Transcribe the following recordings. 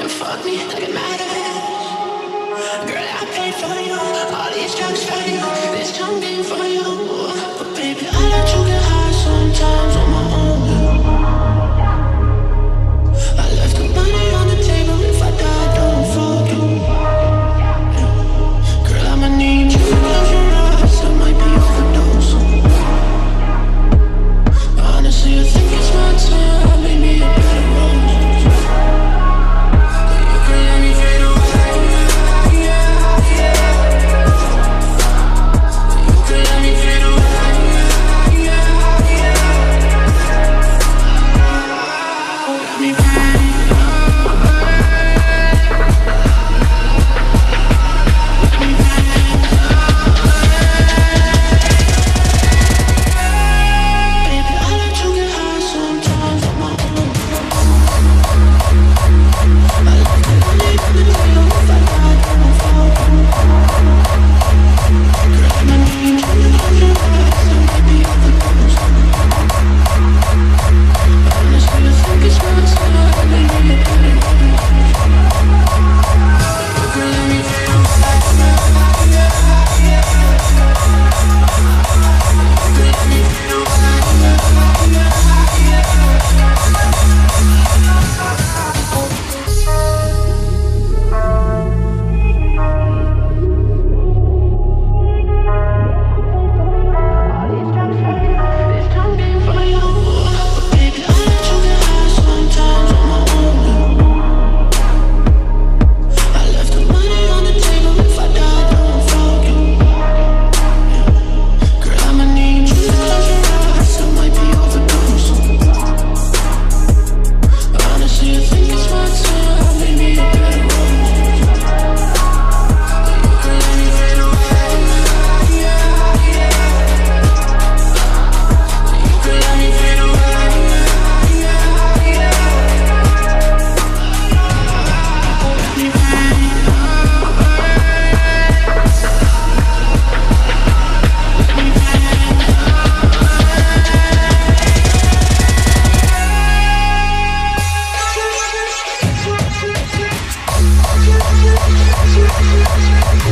fuck me like it matters. Girl, I paid for you, all these drugs for you, this tongue game for you. But baby, I let you get high sometimes on my own. I left the money on the table, if I die, don't fuck you. Girl, I'ma need you to close your eyes, I might be overdose. Honestly, I think it's my time, made me a better rose. You can let me fade away, yeah, yeah. You can let me fade away, yeah, yeah. Let me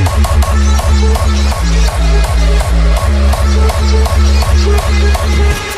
We'll be right back.